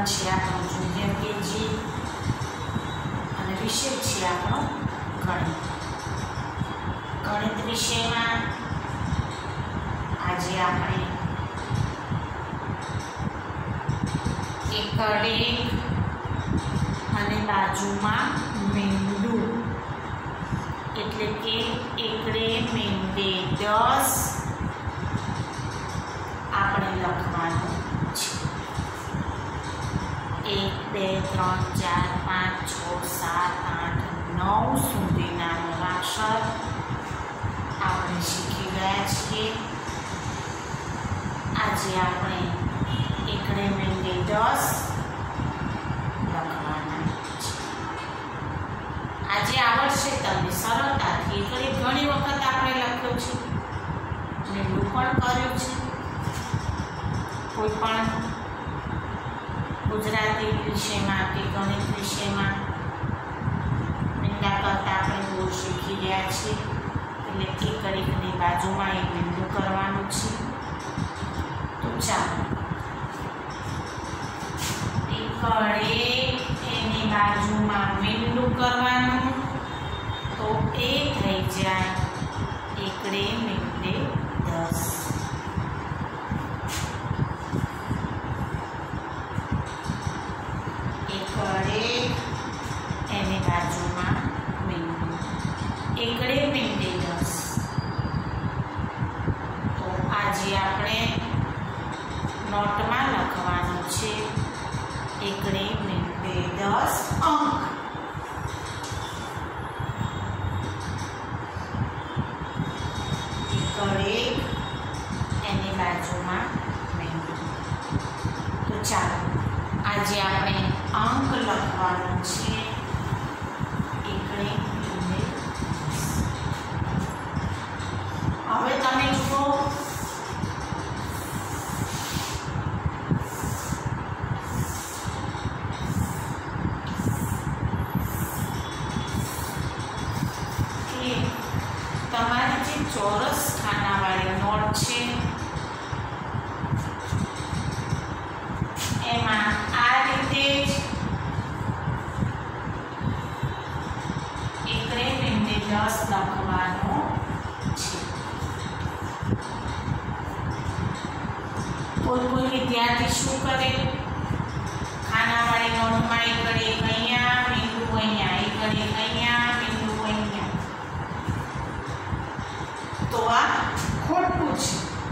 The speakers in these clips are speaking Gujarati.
છે આપણો જુનિયર કેજી અને વિષય છે આપણો ગણિત. ગણિત વિષયમાં આજે આપણે એકડે અને બાજુમાં મીંડું એટલે કે એકડે મીંડે 10 આપણે લખવાનું છે. 1 2 3 4 5 6 7 8 9 સુધીના મૂળાક્ષર આપણે શીખી ગયા છીએ. આજે આપણે એકડે મીંડે 10 લખવાના છે. આજે આવડશે તમને સરળતાથી. એકડે ઘણી વખત આપણે લખ્યો છે, મીંડું પણ કર્યું છે. કોઈ પણ ગુજરાતી વિષયમાં કે ગણિત વિષયમાં મીંડા કરતા આપણે બહુ શીખી રહ્યા છીએ. એટલે એકડની બાજુમાં એક મીંડું કરવાનું છે. તો ચાલો, એકડે એની બાજુમાં મીંડું કરવાનું. તો એ થઈ જાય એકડે મીંડે 10. એકડે એની બાજુમાં મીંડું, એકડે મીંડે 10. તો આજે આપણે નોટમાં લખવાનું છે એકડે મીંડે 10 અંક. એકડે એની બાજુમાં મીંડું. તો ચાલો, આજે આપણે અંક લખવાનું છે એકડે મીંડે 10. હવે તમે જુઓ, કે તમારી જે ચોરસ ખાનાવાળી નોટ છે એમાં આ રીતે જ એકડે મીંડે 10 લખવાનું છે. કોઈ વિદ્યાર્થી શું કરે, ખાનાવાળી નોટમાં એકડે અહીંયા, મીંડું અહીંયા, એકડે અહીંયા, મીંડું અહીંયા. તો આ ખોટું છે.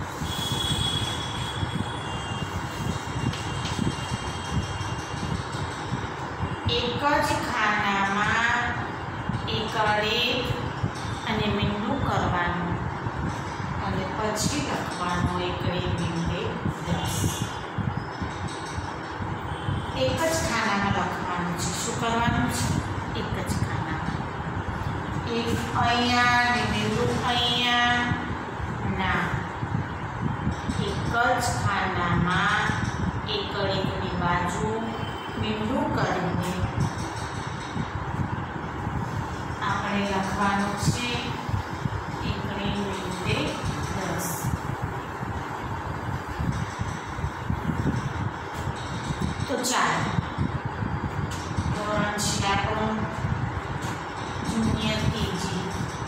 એક જ ખાનામાં એકડે અને મીંડું કરવાનું અને પછી લખવાનું એકડે મીંડે 10. એક જ ખાનામાં લખવાનું છે. શું કરવાનું છે? એક જ ખાનામાં. એક અહીંયા ને મીંડું અહીંયા ના, એક જ ખાનામાં એકડની બાજુ મીંડું કરીને આપણે લખવાનું છે એકડે મીંડે 10. તો ચાલો, ધોરણ છે આપણું જુનિયર કેજી.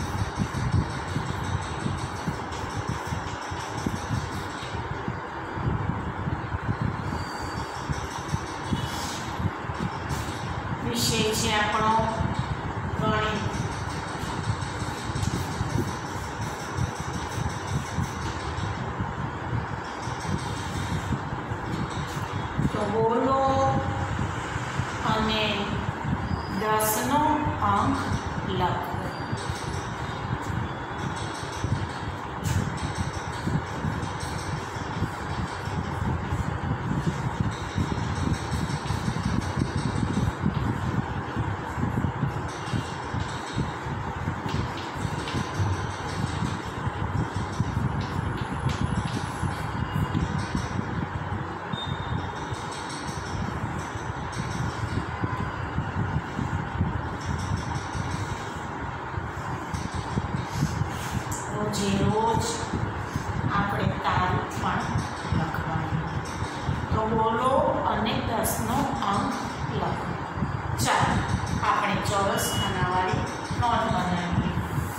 વિષય છે આપણો ગણિત. તો બોલો અને 10 નો અંક લખો. રોજે રોજ આપણે તારીખ પણ લખવાની. તો બોલો અને 10 નો ચોરસ ખાનાવાળી નોટ બનાવીએ.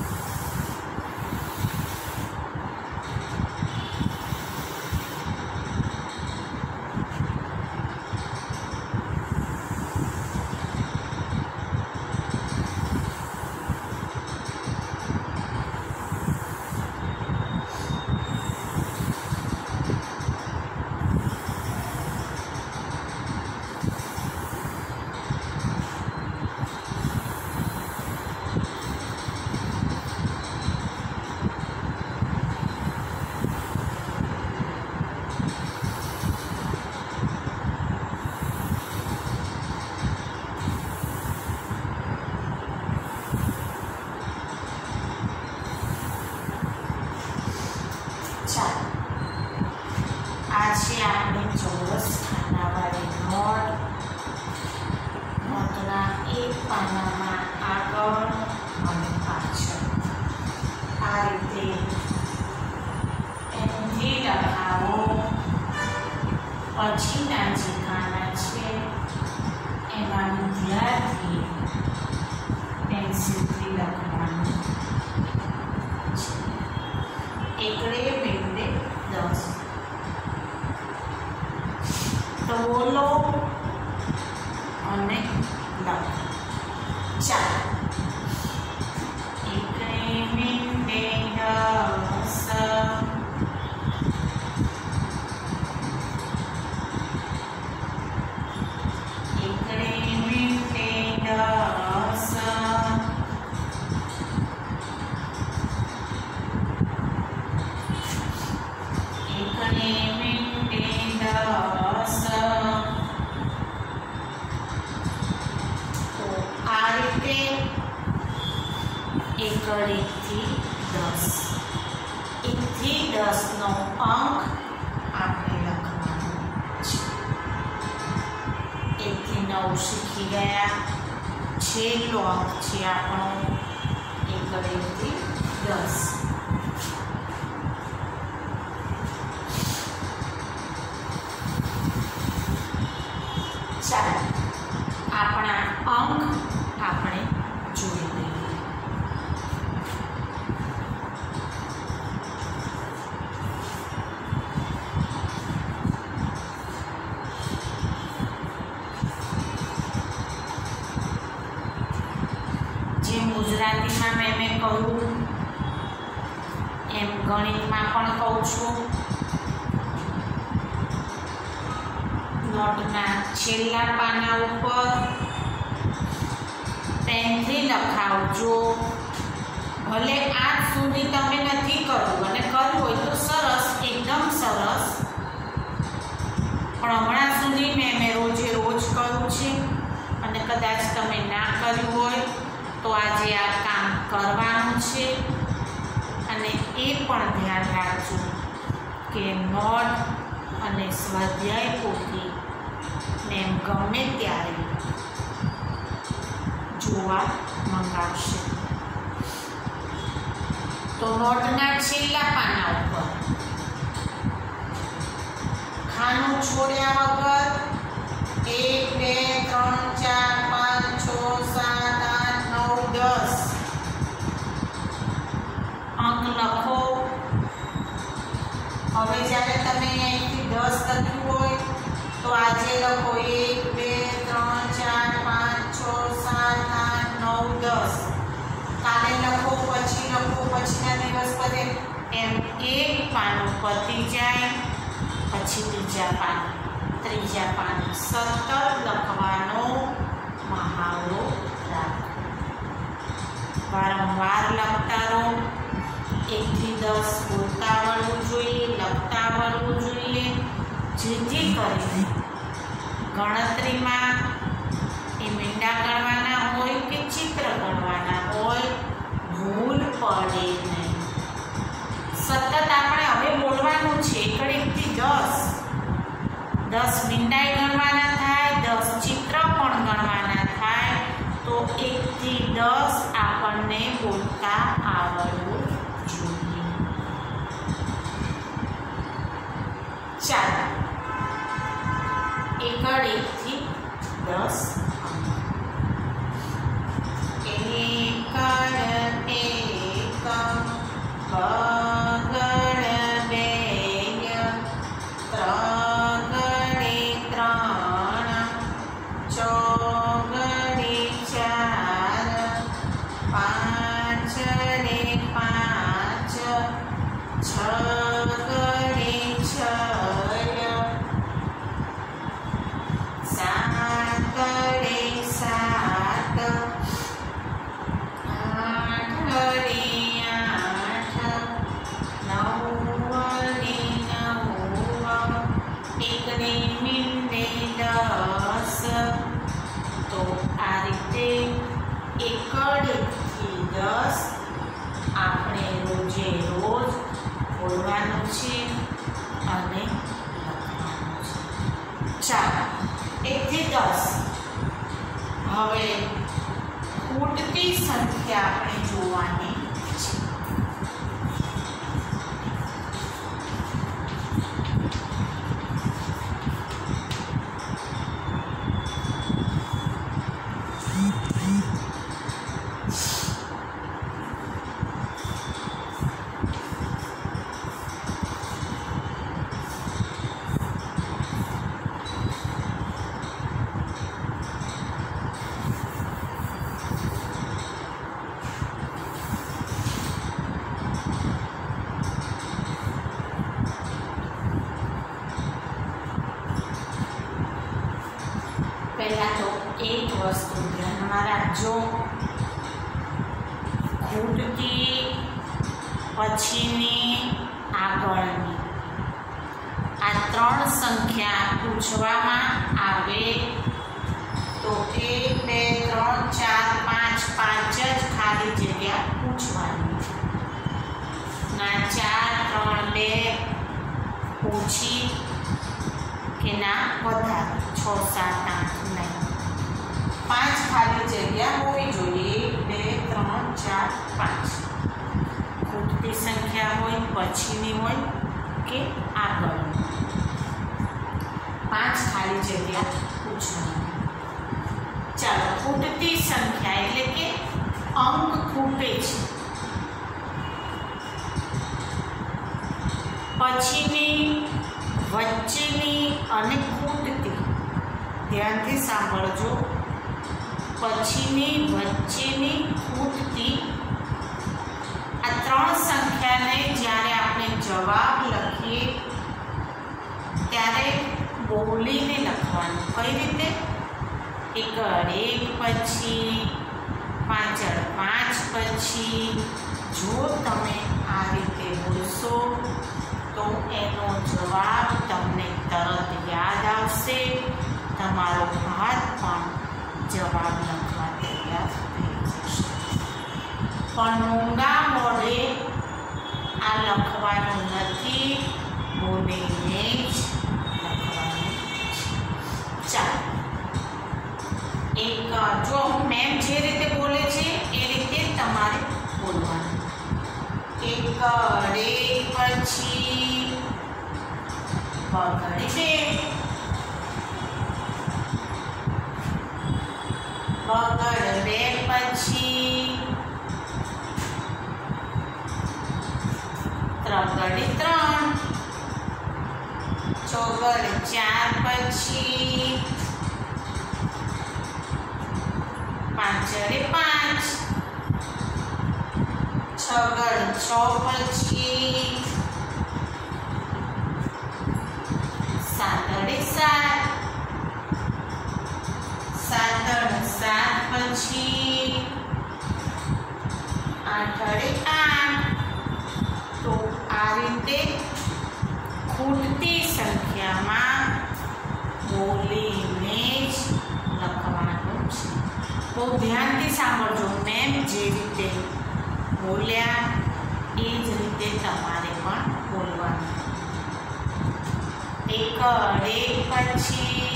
ચાલો આ છે આપણી ચોરસ ખાનાવાળી નોટ. નોટના એક પાનામાં આગળ અને પાછળ આ રીતે એમથી લખાવો. પછીના જે ખાના છે એમાં વિદ્યાર્થી પેન્સિલથી લખવાનું. એકડે બેડે 10. તો બોલો અને લખો. ચાલો એકડે બેડે 10. એકડે બેડે 10. એકડેથી 10. 1 થી 10 નો અંક આપણે લખવાનો છે. 1 થી 9 શીખી ગયા. છેલ્લો અંક છે આપણો એકડેથી 10. ચાલો આપણા અંક આપણે જોઈ લઈએ. જેમ ગુજરાતીમાં મેં કહ્યું એમ ગણિતમાં પણ કહું છું. નોટના છેલ્લા પાના ઉપર પેનથી લખાવજો. ભલે આજ સુધી તમે નથી કર્યું અને કરવું હોય તો સરસ, એકદમ સરસ. પણ હમણાં સુધી મેં રોજે રોજ કર્યું છે અને કદાચ તમે ના કર્યું હોય તો આજે આ કામ કરવાનું છે. અને એ પણ ધ્યાન રાખજો કે નોટ અને સ્વાધ્યાય પોથી મેં ગમે ત્યારે જોવા મંગાવશે. તો નોટના છેલ્લા પાના ઉપર ખાનું છોડ્યા વગર 1 2 3 4 5 6 7 8 9 10 અંક લખો. હવે જ્યારે તમે 1 થી 10 લખ્યું હોય તો આજે લખો 1 2 3 4 5 6 7 8 9 10. કાલે લખો, પછી લખો, પછીના દિવસ બધે એમ એક પાનું પતી જાય પછી ત્રીજા પાન સતત લખવાનો મહાવરો રાખો. વારંવાર લખતા રહો. 1 થી 10 બોલતા આવડવું જોઈએ, લખતા આવડવું જોઈએ, જેથી કરીને ગણતરીમાં એ મીંડા ગણવાના હોય કે ચિત્ર ગણવાના હોય ભૂલ પડે નહીં. સતત આપણે હવે બોલવાનું છે. 1 થી 10 મીંડાઈ ગણવાના થાય, 10 ચિત્ર પણ ગણવાના થાય. તો 1 થી 10 આપણને બોલતા આવડવું જોઈએ. ચાલો 1 થી 10 હવે ખૂટતી સંખ્યા આપણે જોવાની છે. પહેલા તો એક વસ્તુ ધ્યાનમાં રાખજો, ખૂટતી પછીની આગળની આ ત્રણ સંખ્યા પૂછવામાં આવે તો 1 2 3 4 5 5 જ ખાલી જગ્યા પૂછવાની. ના 4 3 2 ઓછી કે ના વધારે 6 7 8 9 5 ખાલી જગ્યા હોવી જોઈએ. 1 2 3 4 5 ખૂટતી સંખ્યા હોય, પછીની હોય કે આગળની, 5 ખાલી જગ્યા પૂછવાની. ચાલો, ખૂટતી સંખ્યા એટલે કે અંક ખૂટે છે, પછીની, વચ્ચેની અને ખૂટતી. ધ્યાનથી સાંભળજો, પછીની, વચ્ચેની, ખૂટતી આ ત્રણ સંખ્યાને જ્યારે આપણે જવાબ લખીએ ત્યારે બોલીને લખવાનું. કઈ રીતે? એકડ એક પછી, પાછળ 5 પછી. જો તમે આ રીતે બોલશો તો એનો જવાબ તમને તરત યાદ આવશે, તમારો હાથ પણ જવાબ લખવા તૈયાર થઈ જશે. પણ મૂંગા મોઢે આ લખવાનું નથી, બોલીને જ લખવાનું છે. ચાલો, જો મેમ જે રીતે બોલે છે એ રીતે તમારે બોલવાનું. એકડ એક પછી, બગડ બે, બગડ બે પછી, ત્રગડ 3, ચોગડ 4 પછી, પાંચડે 5, છગડ 6 પછી, સાતડે 7, સાતડ 7 પછી, આઠડે 8. તો આ રીતે ખૂટતી સંખ્યામાં બોલીને જ લખવાનું છે. બહુ ધ્યાનથી સાંભળજો, મેમ જે રીતે બોલ્યા એ જ રીતે તમારે પણ બોલવાનું. એકડ એક પછી,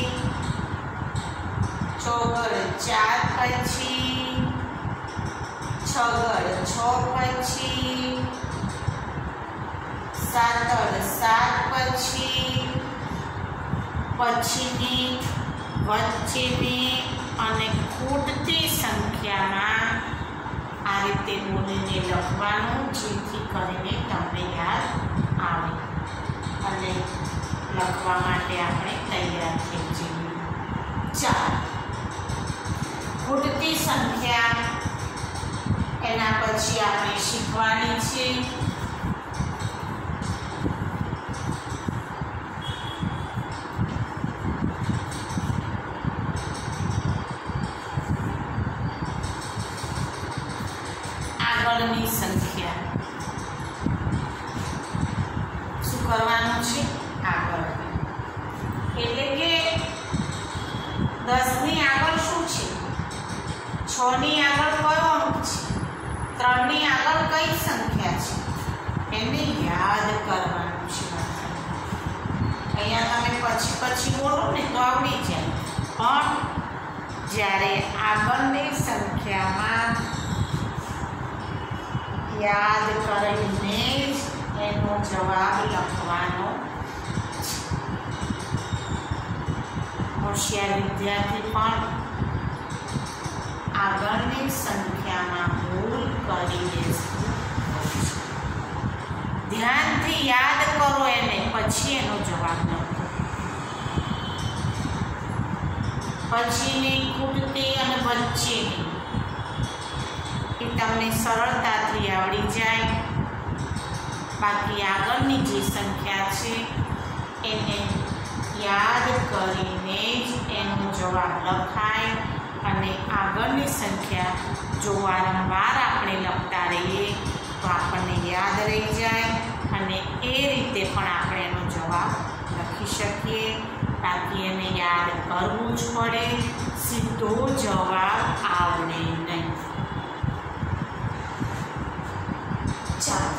ચોગડ 4 પછી, છગડ 6 પછી, સાતડ 7 પછી, પછીની, વચ્ચેની અને ખૂટતી સંખ્યામાં આ રીતે બોલીને લખવાનું, જેથી કરીને તમને યાદ આવે અને લખવા માટે આપણે તૈયાર થઈ જઈએ. ચાલો, ખૂટતી સંખ્યા એના પછી આપણે શીખવાની છે આગળની સંખ્યા. શું કરવાનું છે? આગળ એટલે કે 10 ની આગળ શું છે? 6 ની આગળ કયો અંક છે? 3 ની આગળ કઈ સંખ્યા છે? એને યાદ કરવાનું છે. અહીંયા તમે પછી બોલો ને તો આવડી જાય, પણ જ્યારે આગળની સંખ્યામાં યાદ કરીને જ એનો જવાબ લખવાનો છે. હોશિયાર વિદ્યાર્થી પણ આગળની સંખ્યામાં ભૂલ કરી દેશે. ધ્યાનથી યાદ કરો એને, પછી એનો જવાબ લખો. પછીની, ખૂટતી અને વચ્ચેની એ તમને સરળતાથી આવડી જાય. બાકી આગળની જે સંખ્યા છે એને યાદ કરીને જ એનો જવાબ લખાય. અને આગળની સંખ્યા જો વારંવાર આપણે લખતા રહીએ તો આપણને યાદ રહી જાય અને એ રીતે પણ આપણે એનો જવાબ લખી શકીએ. બાકી એને યાદ કરવું જ પડે, સીધો જવાબ આવડે નહીં. ચાલો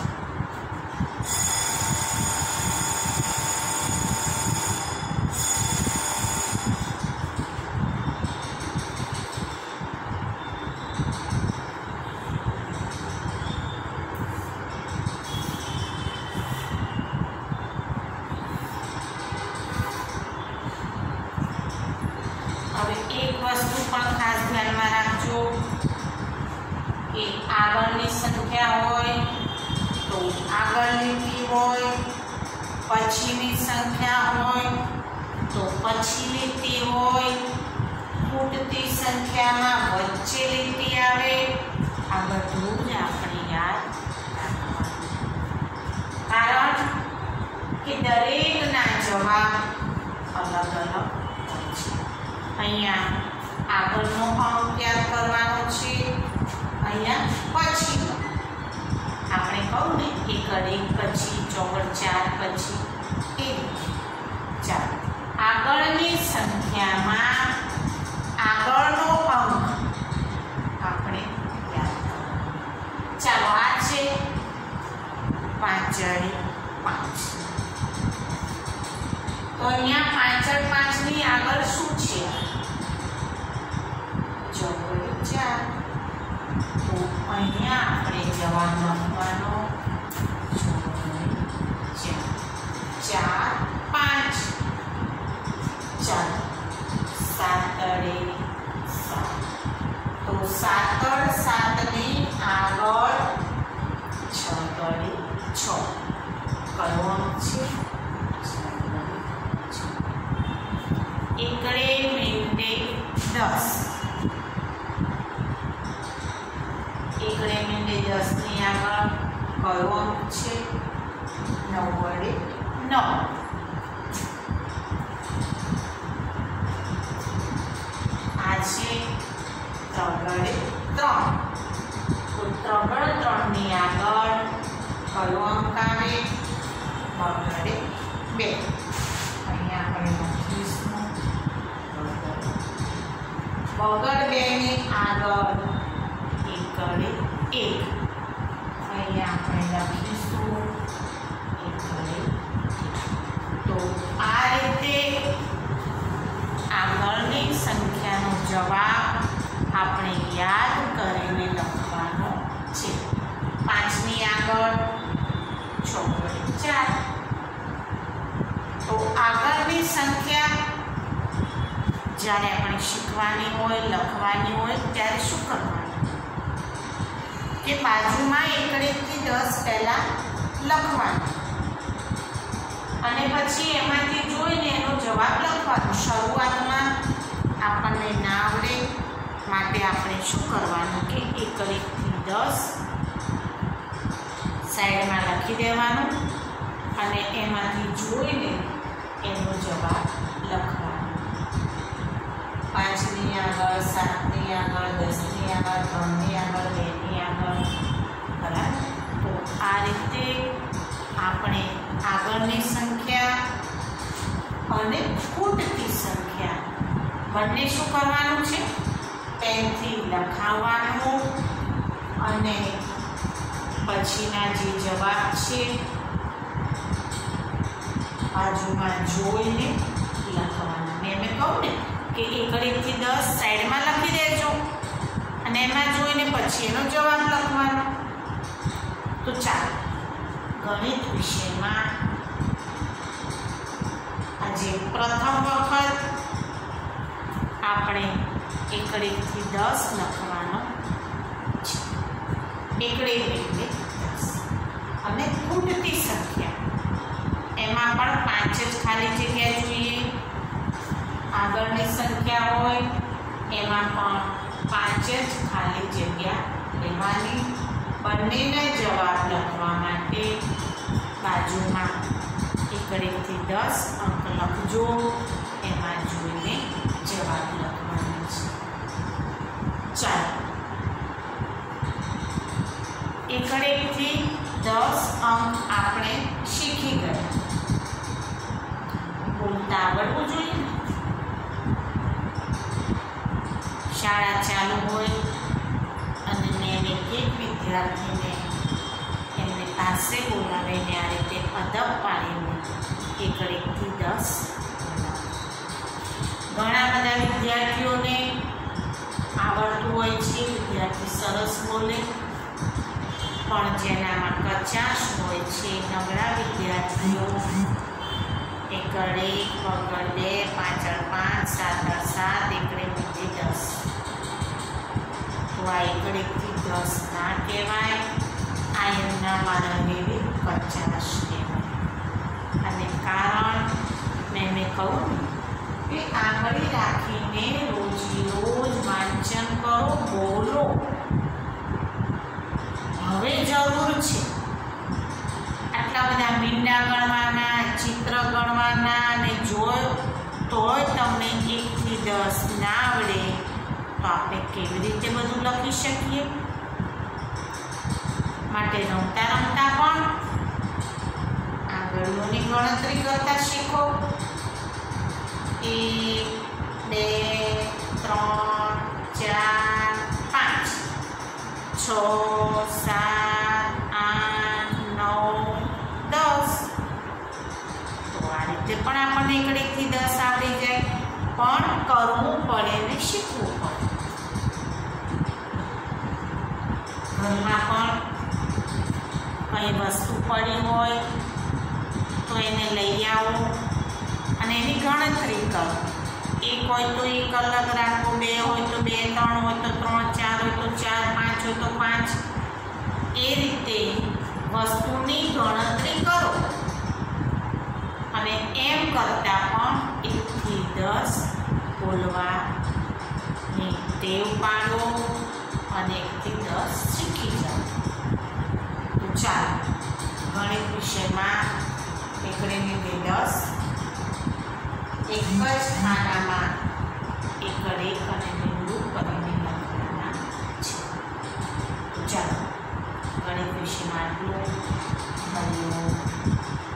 વસ્તુ પણ ખાસ ધ્યાનમાં રાખજો કે આગળની સંખ્યા હોય તો આગળ લીટી હોય, પછીની સંખ્યા હોય તો પછી લીટી હોય, ખૂટતી સંખ્યામાં વચ્ચે લીટી આવે. આ બધું જ આપણે યાદ રાખવાનું, કારણ કે દરેકના જવાબ અલગ અલગ હોય છે. અહીંયા આગળનો અંક યાદ કરવાનો છે, અહીંયા પછીનો. આપણે કહું ને એકડ 1 પછી, ચોગડ 4 પછી, એ ચાલો આગળની સંખ્યામાં આગળનો અંક આપણે યાદ કરવાનો. ચાલો આ છે 5 તો અહીંયા 5 ની આગળ શું છે? ચોગડ 4. તો અહીંયા આપણે જવાબ લખવાનો ચોગડ 4, 5. ચાલો 7 તો 7 ની આગળ 6 કયો અંક છે? એકડે મીંડે 10. એકડે મીંડે 10 ની આગળ કયો અંક છે? 9 વડે 9. આ છે 3 તો 3 ની આગળ કયો અંક આવે? 2 વડે 2. અહીંયા આપણે લખીશું બગડ 2 ની આગળ એકડે 1. અહીંયા આપણે લખીશું એકડે 1. તો આ રીતે આગળની સંખ્યાનો જવાબ આપણે યાદ કરીને લખવાનો છે. 5 ની આગળ ચોગડ 4. તો આગળની સંખ્યા જ્યારે આપણે શીખવાની હોય, લખવાની હોય ત્યારે શું કરવાનું કે બાજુમાં એકડેથી 10 પહેલાં લખવાનું અને પછી એમાંથી જોઈને એનો જવાબ લખવાનો. શરૂઆતમાં આપણને ના આવડે માટે આપણે શું કરવાનું કે એકડેથી 10 સાઈડમાં લખી દેવાનું અને એમાંથી જોઈને એનો જવાબ લખવાનો. 5 ની આગળ, 7 ની આગળ, 10 ની આગળ, 3 ની આગળ, 2 ની આગળ. બરાબર? તો આ રીતે આપણે આગળની સંખ્યા અને ખૂટતી સંખ્યા બંને શું કરવાનું છે? પેનથી લખાવવાનું અને પછીના જે જવાબ છે બાજુમાં જોઈને લખવાના. મેં કહું ને કે 1 થી 10 સાઈડમાં લખી દેજો અને એમાં જોઈને પછી એનો જવાબ લખવાનો. તો ચાલો ગણિત વિષયમાં આજે પ્રથમ વખત આપણે 1 થી 10 લખવાનો છે. 1 એટલે 10 અને ખૂટતી સંખ્યા એમાં પણ 5 જ ખાલી જગ્યા જોઈએ. આગળની સંખ્યા હોય એમાં પણ 5 જ ખાલી જગ્યા લેવાની. બંનેને જવાબ લખવા માટે બાજુમાં 1 થી 10 અંક લખજો. એમાં જોઈને જવાબ લખવાનો છે. ચાલો 1 થી 10 અંક આપણે શીખી ગયા. બોલતા આવડવું જોઈએ ને. શાળા ચાલુ હોય અને મેં એક વિદ્યાર્થીને એમને પાસે બોલાવીને આ રીતે અદબ પાડીને 1 થી 10 ઘણા બધા વિદ્યાર્થીઓને આવડતું હોય છે. વિદ્યાર્થી સરસ બોલે, પણ જેનામાં કચાશ હોય છે નબળા વિદ્યાર્થીઓ 1 પગડ 2 પાછળ 5 7 7 1 થી 10. તો આ 1 થી 10 ના કહેવાય. આ એમનામાં રહેલી કચાશ કહેવાય. અને કારણ મેં કહું કે આંગળી રાખીને રોજ વાંચન કરો, બોલો. હવે જરૂર છે આટલા બધા મીંડા ગણવાના, ચિત્ર ગણવાના, અને તોય તમને 1 થી 10 ના આવડે તો આપણે કેવી રીતે બધું લખી શકીએ? માટે રમતા રમતા પણ આંગળીઓની ગણતરી કરતા શીખો. 1 2 3 4 5 6 7 8 9 10. તો આ રીતે પણ આપણને 1 થી 10 આવડી જાય. પણ કરવું પડે ને શીખવું પડે. ઘરમાં પણ કંઈ વસ્તુ પડી હોય તો એને લઈ આવો અને એની ગણતરી કરો. 1 હોય તો 1 અલગ રાખો, 2 હોય તો 2, 3 હોય તો 3, 4 હોય તો 4, 5 હોય તો 5. એ રીતે વસ્તુની ગણતરી કરો. અને એમ કરતાં પણ 1 થી 10 બોલવાની ટેવ પાડો અને 1 થી 10 શીખી જાઓ. તો ચાલો ગણિત વિષયમાં 1 થી 10 એક જ ખાનામાં 1 અને બિંદુ કરીને લખવાના છે. તો ચાલો ગણિત વિષયમાં આટલું.